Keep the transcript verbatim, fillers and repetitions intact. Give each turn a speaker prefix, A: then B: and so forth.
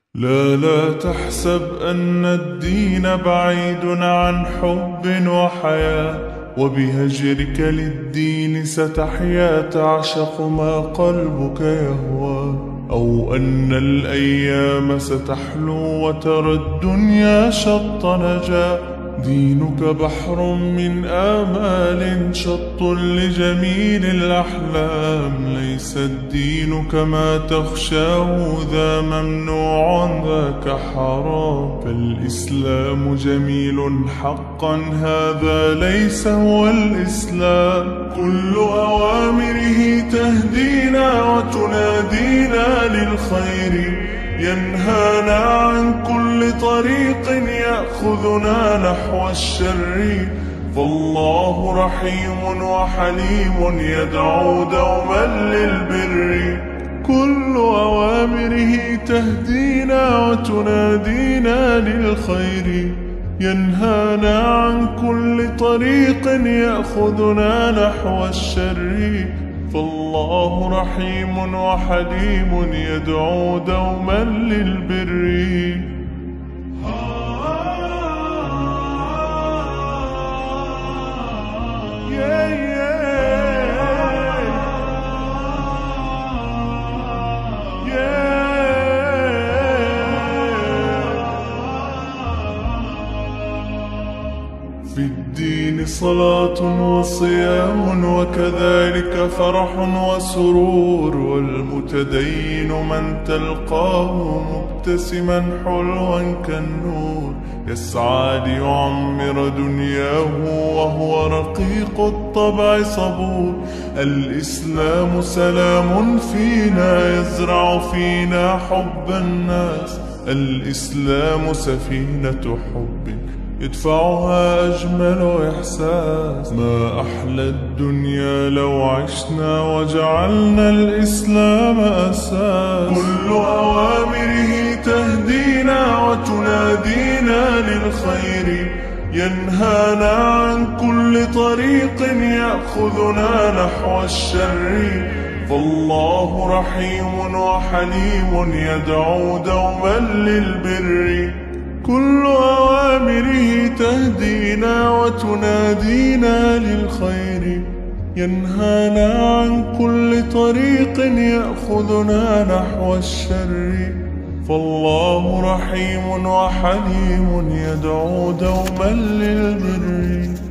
A: لا لا تحسب أن الدين بعيد عن حب وحياة، وبهجرك للدين ستحيا تعشق ما قلبك يهوى، أو أن الأيام ستحلو وترى الدنيا شط نجاة. دينك بحر من آمال شط لجميل الأحلام، ليس الدين كما تخشاه ذا ممنوع ذاك حرام. فالإسلام جميل حقا هذا ليس هو الإسلام، كل أوامره تهدينا وتنادينا للخير، ينهانا عن كل طريق يأخذنا نحو الشر. فالله رحيم وحليم يدعو دوما للبر، كل أوامره تهدينا وتنادينا للخير، ينهانا عن كل طريق يأخذنا نحو الشر. فالله رحيم وحليم يدعو دوما للبر. في الدين صلاة وصيام وكذلك فرح وسرور، والمتدين من تلقاه مبتسما حلوا كالنور، يسعى ليعمر دنياه وهو رقيق الطبع صبور. الإسلام سلام فينا يزرع فينا حب الناس، الإسلام سفينة حب يدفعها أجمل إحساس. ما أحلى الدنيا لو عشنا وجعلنا الإسلام أساس، كل أوامره تهدينا وتنادينا للخير، ينهانا عن كل طريق يأخذنا نحو الشر. فالله رحيم وحليم يدعو دوما للبر، كل أوامره تهدينا وتنادينا للخير، ينهانا عن كل طريق يأخذنا نحو الشر. فالله رحيم وحليم يدعو دوما للبر.